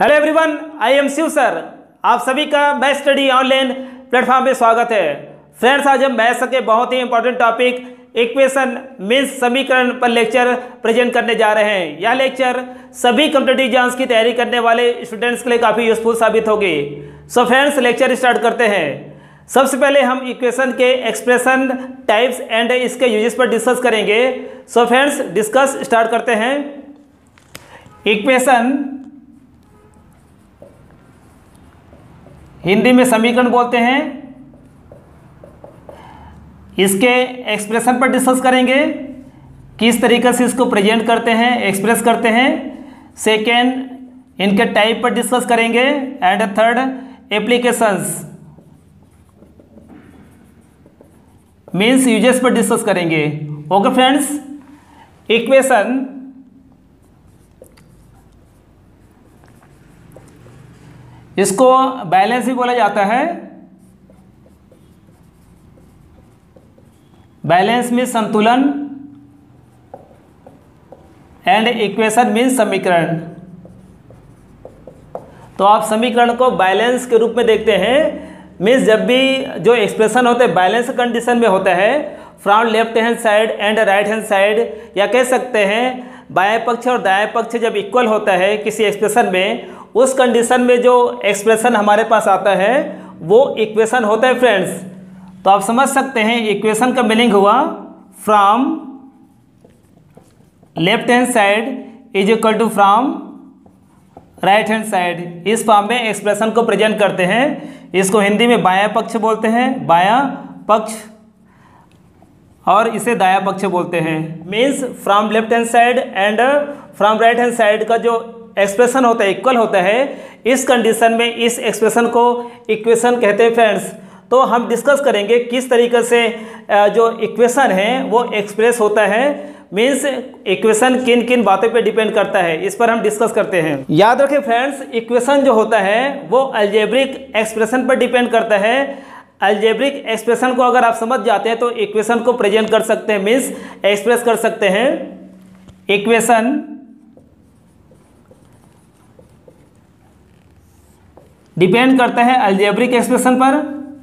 Hello everyone, I am Shiv sir. आप सभी का मैथ स्टडी ऑनलाइन प्लेटफॉर्म पे स्वागत है। फ्रेंड्स, आज हम मैथ्स के बहुत ही इंपॉर्टेंट टॉपिक इक्वेशन मीन्स समीकरण पर लेक्चर प्रेजेंट करने जा रहे हैं। यह लेक्चर सभी कॉम्पिटिटिव एग्जाम्स की तैयारी करने वाले स्टूडेंट्स के लिए काफ़ी यूजफुल साबित होगी। सो फ्रेंड्स, लेक्चर स्टार्ट करते हैं। सबसे पहले हम इक्वेशन के एक्सप्रेशन टाइप्स एंड इसके यूजेस पर डिस्कस करेंगे। सो फ्रेंड्स, डिस्कस स्टार्ट करते हैं। इक्वेशन हिंदी में समीकरण बोलते हैं। इसके एक्सप्रेशन पर डिस्कस करेंगे, किस तरीके से इसको प्रेजेंट करते हैं, एक्सप्रेस करते हैं। सेकेंड, इनके टाइप पर डिस्कस करेंगे। And third, applications means uses पर डिस्कस करेंगे। ओके फ्रेंड्स, इक्वेशन इसको बैलेंस भी बोला जाता है। बैलेंस में संतुलन एंड इक्वेशन मीन्स समीकरण। तो आप समीकरण को बैलेंस के रूप में देखते हैं। मीन्स जब भी जो एक्सप्रेशन होते हैं बैलेंस कंडीशन में होता है, from left hand side and right hand side, या कह सकते हैं बाएं पक्ष और दाएं पक्ष जब इक्वल होता है किसी एक्सप्रेशन में, उस कंडीशन में जो एक्सप्रेशन हमारे पास आता है वो इक्वेशन होता है फ्रेंड्स। तो आप समझ सकते हैं इक्वेशन का मीनिंग हुआ from left hand side is equal to from right hand side. इस फॉर्म में एक्सप्रेशन को प्रेजेंट करते हैं। इसको हिंदी में बायां पक्ष बोलते हैं, बायां पक्ष, और इसे दायां पक्ष बोलते हैं। Means from left hand side and from right hand side का जो एक्सप्रेशन होता है इक्वल होता है। इस कंडीशन में इस एक्सप्रेशन को इक्वेशन कहते हैं फ्रेंड्स। तो हम डिस्कस करेंगे किस तरीके से जो इक्वेशन है वो एक्सप्रेस होता है। मीन्स इक्वेशन किन किन बातों पे डिपेंड करता है, इस पर हम डिस्कस करते हैं। याद रखें फ्रेंड्स, इक्वेशन जो होता है वो अलजेब्रिक एक्सप्रेशन पर डिपेंड करता है। अलजेब्रिक एक्सप्रेशन को अगर आप समझ जाते हैं तो इक्वेशन को प्रेजेंट कर सकते हैं, मीन्स एक्सप्रेस कर सकते हैं। इक्वेशन डिपेंड करता है अलजेब्रिक एक्सप्रेशन पर।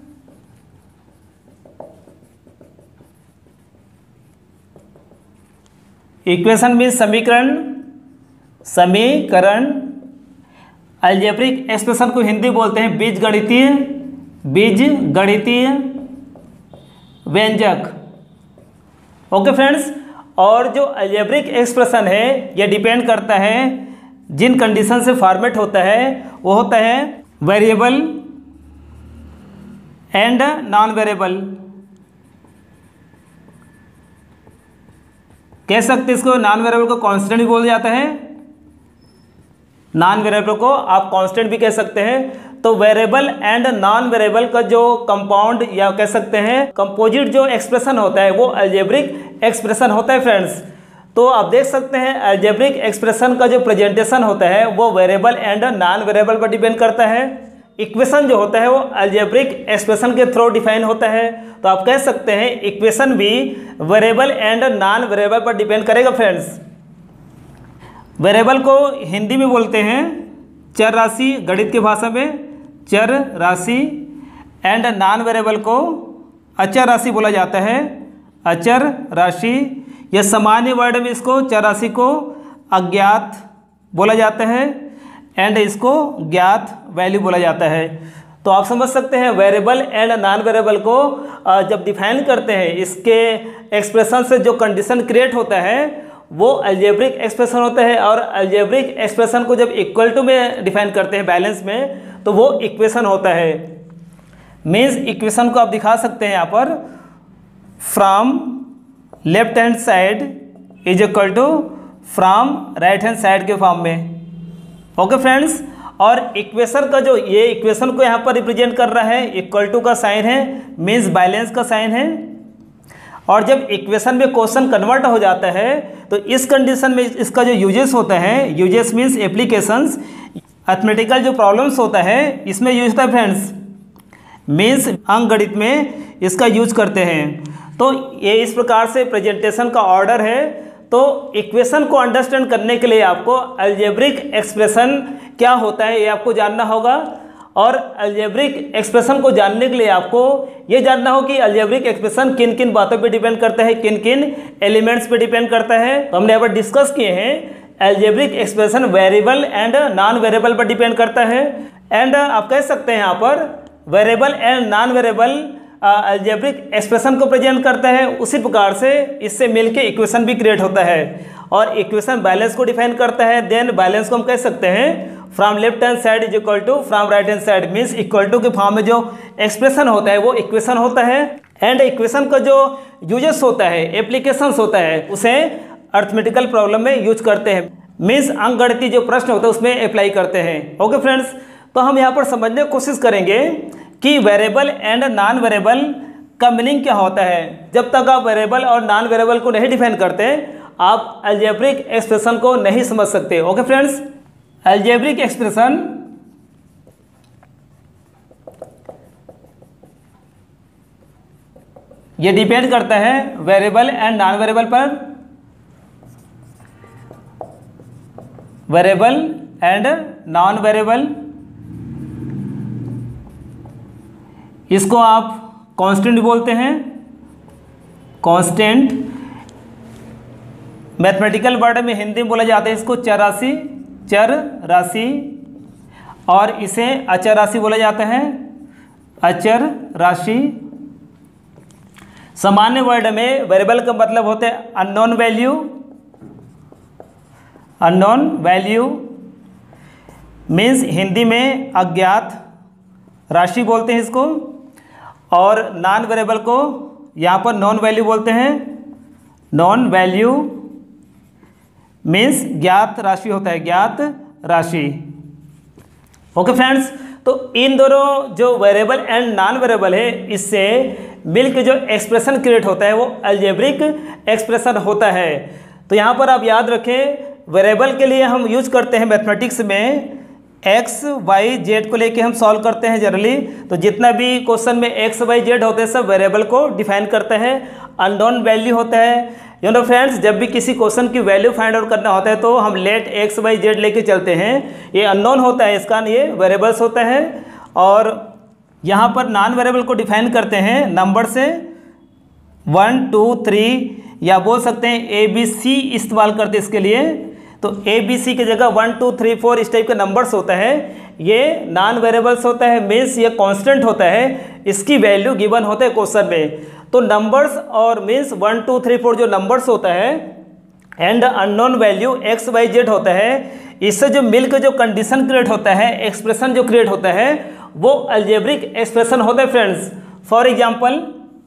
इक्वेशन मीन्स समीकरण, समीकरण। अलजेब्रिक एक्सप्रेशन को हिंदी बोलते हैं बीजगणितीय, बीजगणितीय व्यंजक। ओके फ्रेंड्स, और जो अलजेब्रिक एक्सप्रेशन है यह डिपेंड करता है जिन कंडीशन से फॉर्मेट होता है, वो होता है वेरिएबल एंड नॉन वेरिएबल। कह सकते इसको नॉन वेरिएबल को कांस्टेंट भी बोला जाता है। नॉन वेरिएबल को आप कांस्टेंट भी कह सकते हैं। तो वेरिएबल एंड नॉन वेरिएबल का जो कंपाउंड या कह सकते हैं कंपोजिट जो एक्सप्रेशन होता है वो अलजेब्रिक एक्सप्रेशन होता है फ्रेंड्स। तो आप देख सकते हैं अलजेब्रिक एक्सप्रेशन का जो प्रेजेंटेशन होता है वो वेरिएबल एंड नॉन वेरिएबल पर डिपेंड करता है। इक्वेशन जो होता है वो अलजेब्रिक एक्सप्रेशन के थ्रू डिफाइन होता है। तो आप कह सकते हैं इक्वेशन भी वेरिएबल एंड नॉन वेरिएबल पर डिपेंड करेगा फ्रेंड्स। वेरिएबल को हिंदी में बोलते हैं चर राशि, गणित की भाषा में चर राशि, एंड नॉन वेरिएबल को अचर राशि बोला जाता है, अचर राशि। यह सामान्य वर्ड में इसको चर राशि को अज्ञात बोला जाता है एंड इसको ज्ञात वैल्यू बोला जाता है। तो आप समझ सकते हैं वेरिएबल एंड नॉन वेरिएबल को जब डिफाइन करते हैं, इसके एक्सप्रेशन से जो कंडीशन क्रिएट होता है वो अलजेब्रिक एक्सप्रेशन होता है। और अलजेब्रिक एक्सप्रेशन को जब इक्वल टू में डिफाइन करते हैं बैलेंस में, तो वो इक्वेशन होता है। मीन्स इक्वेशन को आप दिखा सकते हैं यहाँ पर from left hand side is equal to from right hand side के फॉर्म में। ओके फ्रेंड्स, और इक्वेशन का जो ये इक्वेशन को यहाँ पर रिप्रेजेंट कर रहा है इक्वल टू का साइन है, मीन्स बैलेंस का साइन है। और जब इक्वेशन में क्वेश्चन कन्वर्ट हो जाता है तो इस कंडीशन में इसका जो यूजेस होता है, यूजेस मीन्स एप्लीकेशंस, अर्थमेटिकल जो प्रॉब्लम्स होता है इसमें यूज होता है फ्रेंड्स। मीन्स अंकगणित में इसका यूज करते हैं। तो ये इस प्रकार से प्रेजेंटेशन का ऑर्डर है। तो इक्वेशन को अंडरस्टैंड करने के लिए आपको अलजेब्रिक एक्सप्रेशन क्या होता है ये आपको जानना होगा। और अलजेब्रिक एक्सप्रेशन को जानने के लिए आपको ये जानना हो कि अलजेब्रिक एक्सप्रेशन किन किन बातों पे डिपेंड करता है, किन किन एलिमेंट्स पे डिपेंड करता है। तो हमने यहाँ पर डिस्कस किए हैं algebraic expression variable and non variable पर डिपेंड करता है। एंड आप कह सकते हैं यहाँ पर variable and non variable algebraic expression को प्रेजेंट करता है। उसी प्रकार से इससे मिलके इक्वेशन भी क्रिएट होता है और इक्वेशन बैलेंस को डिफाइन करता है। देन बैलेंस को हम कह सकते हैं from left hand side is equal to from right hand side, means equal to के फॉर्म में जो एक्सप्रेशन होता है वो इक्वेशन होता है। एंड इक्वेशन का जो यूजेस होता है, एप्लीकेशंस होता है, उसे अर्थमेटिकल प्रॉब्लम में यूज करते हैं, मीन्स अंकगणितीय जो प्रश्न होता है उसमें अप्लाई करते हैं। ओके फ्रेंड्स, तो हम यहाँ पर समझने की कोशिश करेंगे कि वेरिएबल एंड नॉन वेरिएबल का मीनिंग क्या होता है। जब तक आप वेरिएबल और नॉन वेरिएबल को नहीं डिफाइन करते आप अलजेब्रिक एक्सप्रेशन को नहीं समझ सकते। ओके फ्रेंड्स, अलजेब्रिक एक्सप्रेशन ये डिपेंड करता है वेरिएबल एंड नॉन वेरिएबल पर, वेरिएबल एंड नॉन वेरिएबल। इसको आप कांस्टेंट बोलते हैं, कांस्टेंट। मैथमेटिकल वर्ड में हिंदी में बोला जाता है इसको चर राशि, चर राशि, और इसे अचर राशि बोला जाता है, अचर राशि। सामान्य वर्ड में वेरिएबल का मतलब होता है unknown value, unknown value means Hindi में अज्ञात राशि बोलते हैं इसको। और नॉन वेरिएबल को यहाँ पर नॉन वैल्यू बोलते हैं, नॉन वैल्यू मीन्स ज्ञात राशि होता है, ज्ञात राशि। ओके फ्रेंड्स, तो इन दोनों जो वेरिएबल एंड नॉन वेरिएबल है इससे मिलकर जो एक्सप्रेशन क्रिएट होता है वो अलजेब्रिक एक्सप्रेशन होता है। तो यहाँ पर आप याद रखें वेरिएबल के लिए हम यूज करते हैं मैथमेटिक्स में एक्स वाई जेड को लेके हम सॉल्व करते हैं जनरली। तो जितना भी क्वेश्चन में एक्स वाई जेड होते हैं सब वेरिएबल को डिफाइन करते हैं। अननोन वैल्यू होता है, यू नो फ्रेंड्स, जब भी किसी क्वेश्चन की वैल्यू फाइंड आउट करना होता है तो हम लेट एक्स वाई जेड लेके चलते हैं। ये अननोन होता है, इसका ये वेरिएबल्स होता है। और यहाँ पर नॉन वेरिएबल को डिफाइन करते हैं नंबर से 1 2 3, या बोल सकते हैं ए बी सी इस्तेमाल करते हैं इसके लिए। तो ए बी सी की जगह 1 2 3 4 इस टाइप के नंबर्स होता है, ये नॉन वेरिएबल्स होता है, मीन्स ये कांस्टेंट होता है, इसकी वैल्यू गिवन होता है क्वेश्चन में। तो नंबर्स और मीन्स 1 2 3 4 जो नंबर्स होता है and unknown value x y z होता है, इससे जो मिलकर जो कंडीशन क्रिएट होता है, एक्सप्रेशन जो क्रिएट होता है वो अलजेब्रिक एक्सप्रेशन होता है फ्रेंड्स। फॉर एग्जाम्पल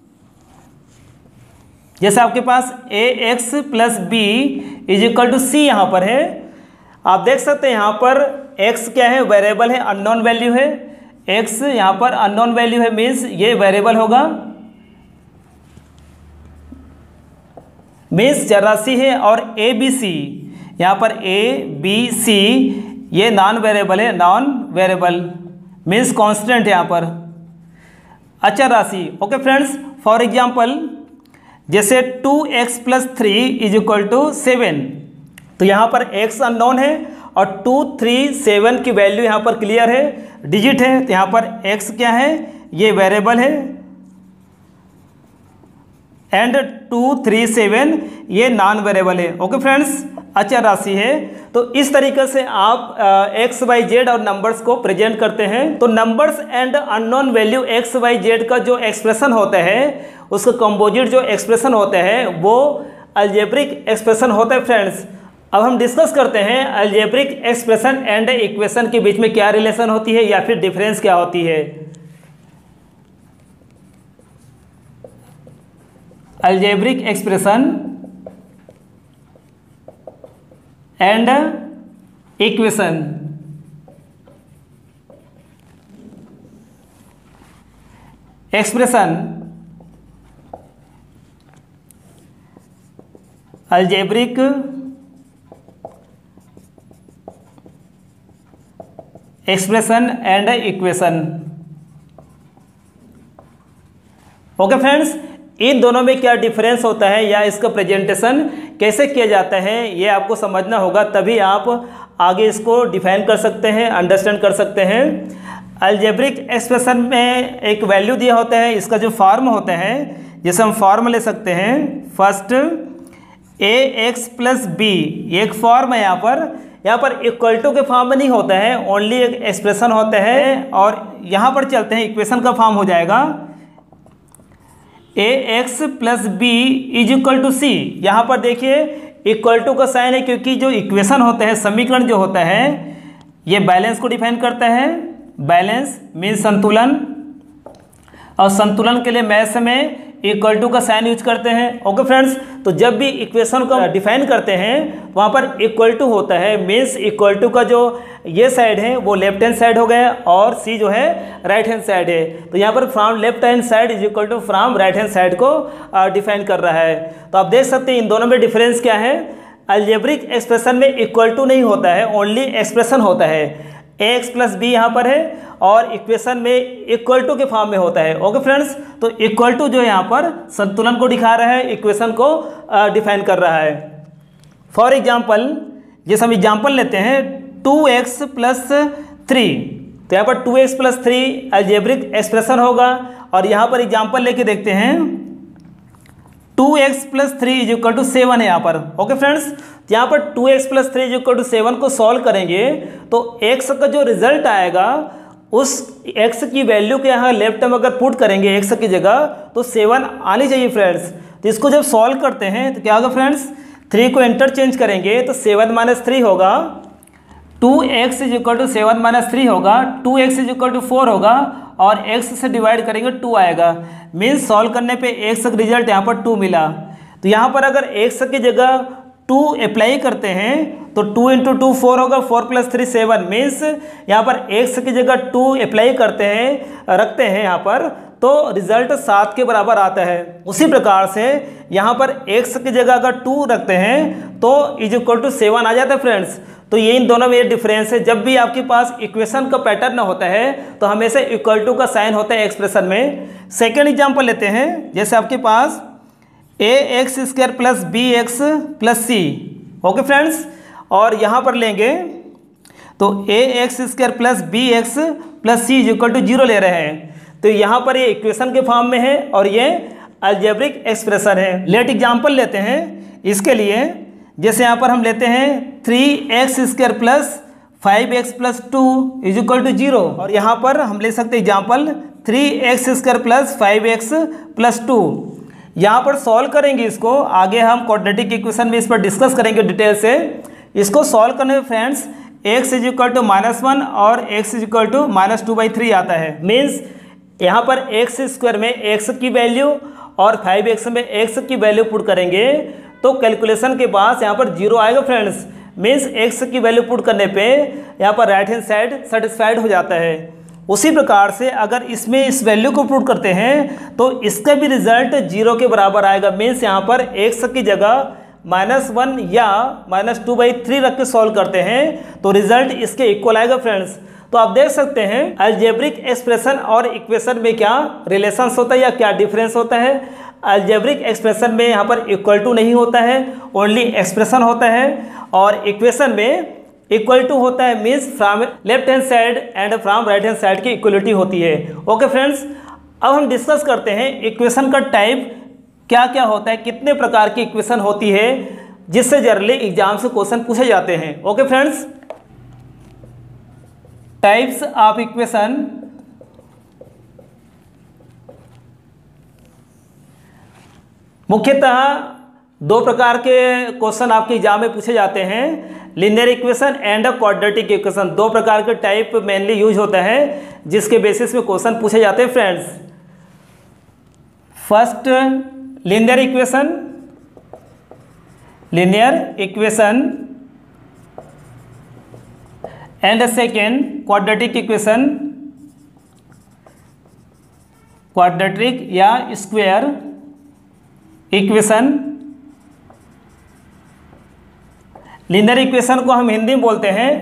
जैसे आपके पास a x plus b is equal to c यहाँ पर है, आप देख सकते हैं यहाँ पर x क्या है, वेरिएबल है, अननोन वैल्यू है। x यहाँ पर अननोन वैल्यू है, मीन्स ये वेरिएबल होगा, मीन्स चर राशि है। और ए बी सी यहाँ पर ए बी सी ये नॉन वेरिएबल है, नॉन वेरिएबल मीन्स कांस्टेंट है यहाँ पर, अचर राशि। ओके फ्रेंड्स, फॉर एग्जाम्पल जैसे 2x plus 3 is equal to 7, तो यहाँ पर x अननोन है और 2 3 7 की वैल्यू यहाँ पर क्लियर है, डिजिट है। तो यहाँ पर x क्या है, ये वेरिएबल है, एंड 2 3 7 ये नॉन वेरिएबल है। ओके फ्रेंड्स, अचर राशि है। तो इस तरीके से आप एक्स वाई जेड और नंबर्स को प्रेजेंट करते हैं। तो numbers and unknown value x y z का जो एक्सप्रेशन होता है, उसका कंपोजिट जो एक्सप्रेशन होता है वो अलजेब्रिक एक्सप्रेशन होता है फ्रेंड्स। अब हम डिस्कस करते हैं अलजेब्रिक एक्सप्रेशन एंड इक्वेशन के बीच में क्या रिलेशन होती है या फिर डिफरेंस क्या होती है। Algebraic expression and equation. Expression algebraic expression and equation. Okay friends, इन दोनों में क्या डिफरेंस होता है या इसका प्रेजेंटेशन कैसे किया जाता है ये आपको समझना होगा, तभी आप आगे इसको डिफाइन कर सकते हैं, अंडरस्टैंड कर सकते हैं। अलजेब्रिक एक्सप्रेशन में एक वैल्यू दिया होता है, इसका जो फॉर्म होता है जैसे हम फॉर्म ले सकते हैं, फर्स्ट ax प्लस बी, एक फॉर्म है यहाँ पर इक्वल टू के फॉर्म में नहीं होता है, ओनली एक एक्सप्रेशन होता है। और यहाँ पर चलते हैं, इक्वेशन का फॉर्म हो जाएगा ax plus b is equal to c. यहाँ पर देखिए इक्वल टू का साइन है, क्योंकि जो इक्वेशन होता है, समीकरण जो होता है, ये बैलेंस को डिफाइन करता है। बैलेंस मीन संतुलन, और संतुलन के लिए मैथ्स में इक्वल टू का साइन यूज करते हैं। ओके फ्रेंड्स, तो जब भी इक्वेशन को डिफाइन करते हैं वहाँ पर इक्वल टू होता है, मीन्स इक्वल टू का जो ये साइड है वो लेफ्ट हैंड साइड हो गया और सी जो है राइट हैंड साइड है। तो यहाँ पर from left hand side is equal to from right hand side को डिफाइन कर रहा है। तो आप देख सकते हैं इन दोनों में डिफरेंस क्या है। अलजेब्रिक एक्सप्रेशन में इक्वल टू नहीं होता है, ओनली एक्सप्रेशन होता है। ax प्लस बी यहाँ पर है और इक्वेशन में इक्वल टू के फॉर्म में होता है। ओके फ्रेंड्स, तो इक्वल टू जो यहाँ पर संतुलन को दिखा रहा है, इक्वेशन को डिफाइन कर रहा है। फॉर एग्जांपल, जैसे हम एग्जांपल लेते हैं 2x प्लस 3, तो यहाँ पर 2x प्लस 3 अलजेब्रिक एक्सप्रेशन होगा। और यहाँ पर एग्जांपल लेके देखते हैं 2x plus 3 is equal to 7 है यहाँ पर। ओके फ्रेंड्स, यहाँ पर 2x plus 3 is equal to 7 को सॉल्व करेंगे तो x का जो रिजल्ट आएगा उस x की वैल्यू के यहाँ लेफ्ट टर्म अगर पुट करेंगे x की जगह तो 7 आनी चाहिए फ्रेंड्स। तो इसको जब सॉल्व करते हैं तो क्या होगा फ्रेंड्स, 3 को इंटरचेंज करेंगे तो 7 माइनस 3 होगा, 2x is equal to 7 minus 3 होगा, 2x इज इक्वल टू 4 होगा और x से डिवाइड करेंगे 2 आएगा। मीन्स सॉल्व करने पे x का रिजल्ट यहाँ पर 2 मिला। तो यहाँ पर अगर x की जगह 2 अप्लाई करते हैं तो 2 इंटू 2 4 होगा, 4 प्लस 3 7। मीन्स यहाँ पर x की जगह 2 अप्लाई करते हैं, रखते हैं यहाँ पर, तो रिजल्ट 7 के बराबर आता है। उसी प्रकार से यहाँ पर x की जगह अगर 2 रखते हैं तो इज इक्वल टू 7 आ जाता है फ्रेंड्स। तो ये इन दोनों में ये डिफरेंस है। जब भी आपके पास इक्वेशन का पैटर्न होता है तो हमेशा इक्वल टू का साइन होता है एक्सप्रेशन में। सेकेंड एग्जाम्पल लेते हैं, जैसे आपके पास ax square plus b x plus c. Okay friends, और यहाँ पर लेंगे तो ax square plus b x plus c is equal to 0 ले रहे हैं। तो यहाँ पर ये इक्वेशन के फॉर्म में है और ये अलजेब्रिक एक्सप्रेशन है। लेट एग्जाम्पल लेते हैं इसके लिए, जैसे यहाँ पर हम लेते हैं 3x square plus 5x plus 2 is equal to 0। और यहाँ पर हम ले सकते हैं example 3x square plus 5x plus 2। यहाँ पर सॉल्व करेंगे इसको, आगे हम क्वाड्रेटिक इक्वेशन में इस पर डिस्कस करेंगे डिटेल से। इसको सॉल्व करने में friends x is equal to -1 और x इज इक्वल टू -2/3 आता है। मीन्स यहाँ पर x स्क्वायर में x की वैल्यू और 5x में x की वैल्यू पुट करेंगे तो कैलकुलेशन के बाद यहाँ पर 0 आएगा फ्रेंड्स। मीन्स x की वैल्यू पुट करने पे यहाँ पर राइट हैंड साइड सेटिस्फाइड हो जाता है। उसी प्रकार से अगर इसमें इस वैल्यू को पुट करते हैं तो इसका भी रिजल्ट 0 के बराबर आएगा। मीन्स यहाँ पर x की जगह -1 या -2/3 रख के सॉल्व करते हैं तो रिजल्ट इसके इक्वल आएगा फ्रेंड्स। तो आप देख सकते हैं अलजेब्रिक एक्सप्रेशन और इक्वेशन में क्या रिलेशंस होता है या क्या डिफरेंस होता है। अलजेब्रिक एक्सप्रेशन में यहाँ पर इक्वल टू नहीं होता है, ओनली एक्सप्रेशन होता है। और इक्वेशन में इक्वल टू होता है, means from left hand side and from right hand side की इक्वलिटी होती है। ओके फ्रेंड्स, अब हम डिस्कस करते हैं इक्वेशन का टाइप क्या क्या होता है, कितने प्रकार की इक्वेशन होती है जिससे जनरली एग्जाम से क्वेश्चन पूछे जाते हैं। Okay friends, types of equation. मुख्यतः 2 प्रकार के क्वेश्चन आपके एग्जाम में पूछे जाते हैं, linear equation and quadratic equation. 2 प्रकार के टाइप मेनली यूज होता है जिसके बेसिस में क्वेश्चन पूछे जाते हैं friends. First linear equation, and second quadratic equation, quadratic या स्क्वायर इक्वेशन। लीनियर इक्वेशन को हम हिंदी में बोलते हैं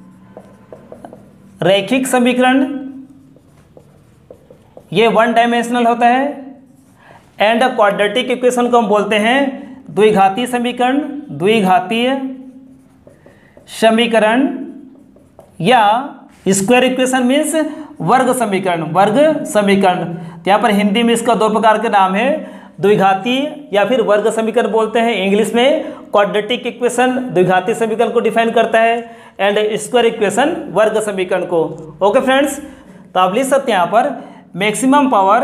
रैखिक समीकरण, ये 1 डायमेंशनल होता है। एंड क्वाड्रेटिक इक्वेशन को हम बोलते हैं द्विघातीय समीकरण, द्विघातीय समीकरण, या स्क्वायर इक्वेशन मीन्स वर्ग समीकरण, वर्ग समीकरण। तो यहाँ पर हिंदी में इसका दो प्रकार के नाम है, द्विघातीय या फिर वर्ग समीकरण बोलते हैं। इंग्लिश में क्वाड्रेटिक इक्वेशन द्विघातीय समीकरण को डिफाइन करता है एंड स्क्वायर इक्वेशन वर्ग समीकरण को। ओके फ्रेंड्स, तो आप लिख सकते हैं यहाँ पर maximum power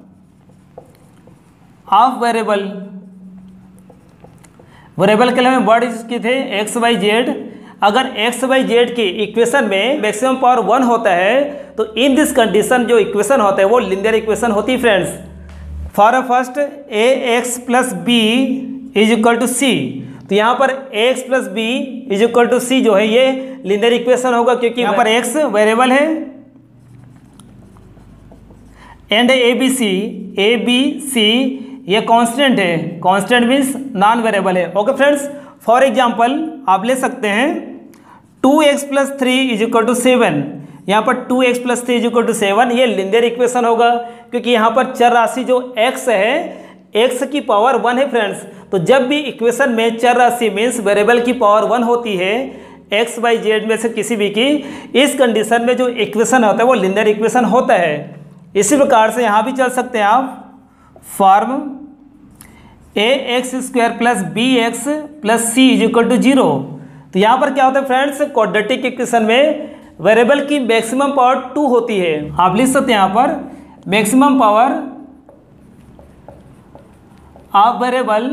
of variable, variable के लिए हमें वर्ड यूज किए थे एक्स वाई जेड। अगर एक्स वाई जेड की इक्वेशन में मैक्सिमम पावर 1 होता है तो इन दिस कंडीशन जो इक्वेशन होता है वो लीनियर इक्वेशन होती है friends. For first a x plus b is equal to c, तो यहाँ पर x plus b is equal to c जो है ये लीनियर इक्वेशन होगा, क्योंकि यहाँ पर एक्स वेरिएबल है एंड ए बी सी ये कांस्टेंट है, कांस्टेंट मीन्स नॉन वेरिएबल है। ओके फ्रेंड्स, फॉर एग्जांपल आप ले सकते हैं 2x plus 3 is equal to 7, यहाँ पर 2x plus 3 is equal to 7 ये लीनियर इक्वेशन होगा, क्योंकि यहाँ पर चर राशि जो x है x की पावर 1 है फ्रेंड्स। तो जब भी इक्वेशन में चर राशि मीन्स वेरिएबल की पावर 1 होती है एक्स वाई जेड में से किसी भी की, इस कंडीशन में जो इक्वेशन होता है वो लीनियर इक्वेशन होता है। इसी प्रकार से यहाँ भी चल सकते हैं आप, form a x square plus b x plus c is equal to 0। तो यहाँ पर क्या होता है फ्रेंड्स, क्वाड्रेटिक इक्वेशन में वेरिएबल की मैक्सिमम पावर 2 होती है। आप लिख सकते हैं यहाँ पर maximum power of variable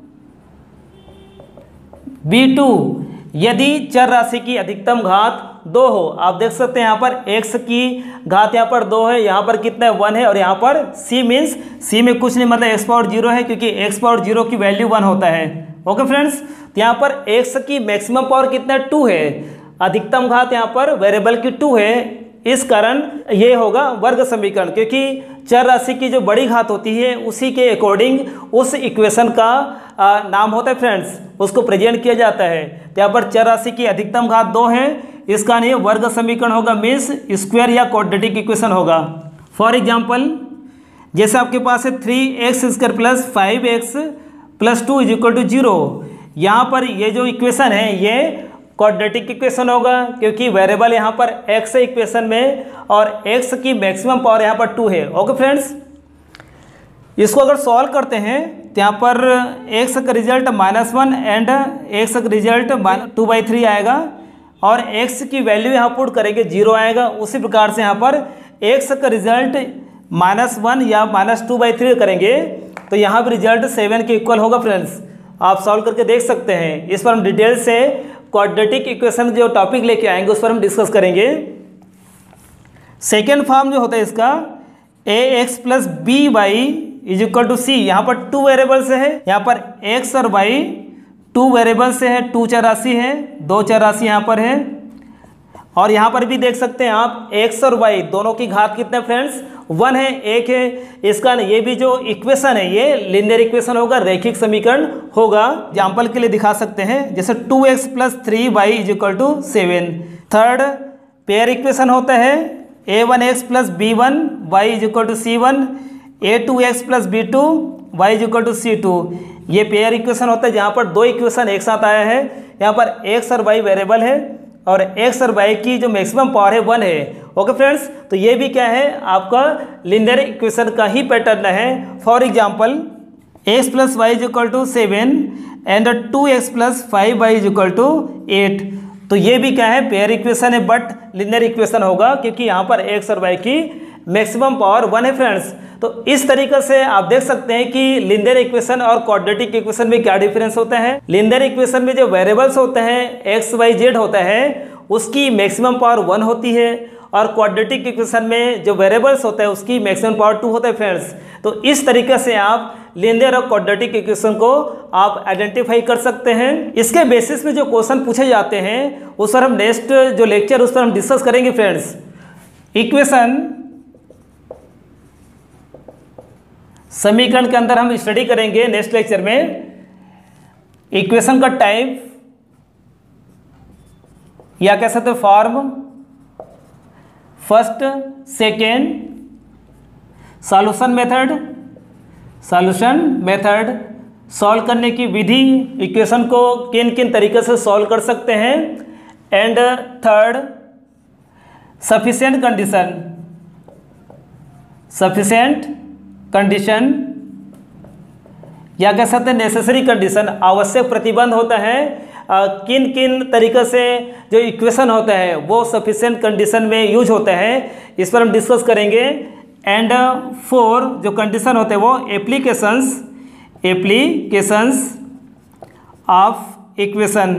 b2 यदि चर राशि की अधिकतम घात 2 हो। आप देख सकते हैं यहाँ पर x की घात यहाँ पर 2 है, यहाँ पर कितना है 1 है, और यहाँ पर c मीन्स c में कुछ नहीं मतलब x पावर 0 है, क्योंकि x पावर 0 की वैल्यू 1 होता है। ओके फ्रेंड्स, तो यहाँ पर x की मैक्सिमम पावर कितना 2 है, अधिकतम घात यहाँ पर वेरिएबल की 2 है, इस कारण ये होगा वर्ग समीकरण, क्योंकि चर राशि की जो बड़ी घात होती है उसी के अकॉर्डिंग उस इक्वेशन का नाम होता है फ्रेंड्स, उसको प्रेजेंट किया जाता है। तो यहाँ पर चर राशि की अधिकतम घात 2 है, इसका नहीं वर्ग समीकरण होगा, मीन्स स्क्वायर या क्वाड्रेटिक इक्वेशन होगा। फॉर एग्जांपल जैसे आपके पास है 3x square plus 5x plus 2 is equal to 0, यहाँ पर ये जो इक्वेशन है ये क्वाड्रेटिक इक्वेशन होगा, क्योंकि वेरिएबल यहाँ पर x है इक्वेशन में और x की मैक्सिमम पावर यहाँ पर 2 है। ओके फ्रेंड्स, इसको अगर सॉल्व करते हैं तो यहाँ पर x का रिजल्ट -1 एंड x का रिजल्ट 2/3 आएगा, और x की वैल्यू यहाँ पुट करेंगे 0 आएगा। उसी प्रकार से यहाँ पर x का रिजल्ट -1 या -2/3 करेंगे तो यहाँ पर रिजल्ट 7 के इक्वल होगा फ्रेंड्स। आप सॉल्व करके देख सकते हैं। इस पर हम डिटेल से क्वाड्रेटिक इक्वेशन जो टॉपिक लेके आएंगे उस पर हम डिस्कस करेंगे। सेकेंड फॉर्म जो होता है इसका ax plus b y is equal to c, यहाँ पर 2 वेरिएबल से है, यहाँ पर x और y 2 वेरिएबल से है, 2 चर राशि है, 2 चर राशि यहाँ पर है, और यहाँ पर भी देख सकते हैं आप x और y दोनों की घात कितने फ्रेंड्स 1 है, 1 है। इसका ये भी जो इक्वेशन है ये लीनियर इक्वेशन होगा, रैखिक समीकरण होगा। एग्जाम्पल के लिए दिखा सकते हैं, जैसे 2x plus 3y is equal to 7। Third pair equation होता है a1x plus b1y is equal to c1, a2x plus b2 y is equal to c2। ये पेयर इक्वेशन होता है जहाँ पर 2 इक्वेशन एक साथ आया है। यहाँ पर x और y वेरिएबल है और x और y की जो मैक्सिमम पावर है 1 है। ओके फ्रेंड्स, तो ये भी क्या है आपका लीनियर इक्वेशन का ही पैटर्न है। For example x plus y is equal to 7 and 2x plus 5y is equal to 8। तो ये भी क्या है पेयर इक्वेशन है बट लीनियर इक्वेशन होगा, क्योंकि यहाँ पर x और y की मैक्सिमम पावर 1 है फ्रेंड्स। तो इस तरीके से आप देख सकते हैं कि लीनियर इक्वेशन और क्वाड्रेटिक इक्वेशन में क्या डिफरेंस होता है। लीनियर इक्वेशन में जो वेरिएबल्स होते हैं x y z होता है उसकी मैक्सिमम पावर 1 होती है, और क्वाड्रेटिक इक्वेशन में जो वेरिएबल्स होता है उसकी मैक्सिमम पावर 2 होता है फ्रेंड्स। तो इस तरीके से आप लीनियर और क्वाड्रेटिक इक्वेशन को आप आइडेंटिफाई कर सकते हैं। इसके बेसिस में जो क्वेश्चन पूछे जाते हैं उस पर हम नेक्स्ट जो लेक्चर उस पर हम डिस्कस करेंगे फ्रेंड्स। इक्वेशन समीकरण के अंदर हम स्टडी करेंगे नेक्स्ट लेक्चर में इक्वेशन का टाइप या कह सकते form, first, second, solution method, solution method, solve करने की विधि, इक्वेशन को किन किन तरीके से सॉल्व कर सकते हैं। And third, sufficient condition, sufficient condition या कह सकते हैं नेसेसरी कंडीशन, आवश्यक प्रतिबंध होता है। किन किन तरीके से जो इक्वेशन होता है वो सफिशिएंट कंडीशन में यूज होता है, इस पर हम डिस्कस करेंगे। एंड फोर जो कंडीशन होते हैं वो applications, applications of equation.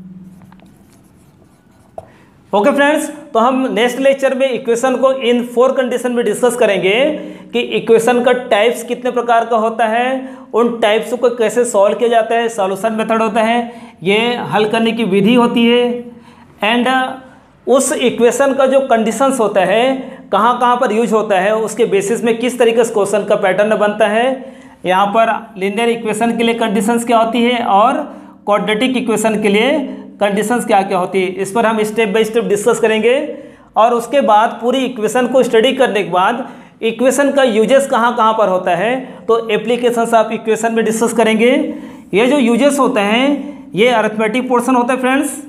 Okay friends, तो हम नेक्स्ट लेक्चर में इक्वेशन को इन 4 कंडीशन में डिस्कस करेंगे कि इक्वेशन का टाइप्स कितने प्रकार का होता है, उन टाइप्स को कैसे सॉल्व किया जाता है, सॉल्यूशन मेथड होता है, ये हल करने की विधि होती है। एंड उस इक्वेशन का जो कंडीशंस होता है कहाँ कहाँ पर यूज होता है, उसके बेसिस में किस तरीके से क्वेश्चन का पैटर्न बनता है। यहाँ पर लीनियर इक्वेशन के लिए कंडीशंस क्या होती है और क्वाड्रेटिक इक्वेशन के लिए कंडीशंस क्या क्या होती है, इस पर हम स्टेप बाय स्टेप डिस्कस करेंगे। और उसके बाद पूरी इक्वेशन को स्टडी करने के बाद इक्वेशन का यूजेस कहाँ कहाँ पर होता है तो एप्लीकेशंस ऑफ इक्वेशन में डिस्कस करेंगे। ये जो यूजेस होते हैं ये अरिथमेटिक पोर्शन होता है फ्रेंड्स,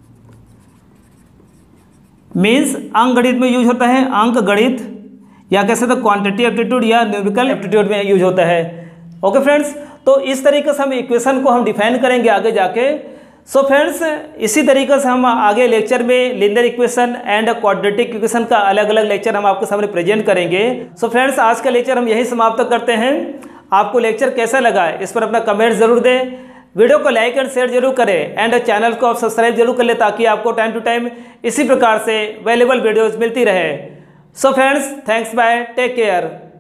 मीन्स अंक गणित में यूज होता है, अंक गणित या कैसे तो क्वांटिटी एप्टीट्यूड या न्यूमेरिकल एप्टीट्यूड में यूज होता है। ओके फ्रेंड्स, तो इस तरीके से हम इक्वेशन को हम डिफाइन करेंगे आगे जाके। सो फ्रेंड्स, इसी तरीके से हम आगे लेक्चर में linear equation and quadratic equation का अलग अलग लेक्चर हम आपके सामने प्रेजेंट करेंगे। सो फ्रेंड्स, आज का लेक्चर हम यही समाप्त करते हैं। आपको लेक्चर कैसा लगा इस पर अपना कमेंट जरूर दें, वीडियो को लाइक एंड शेयर जरूर करें एंड चैनल को आप सब्सक्राइब जरूर कर ले ताकि आपको टाइम टू टाइम इसी प्रकार से वैल्यूएबल वीडियोज़ मिलती रहे। So friends, thanks, bye, take care.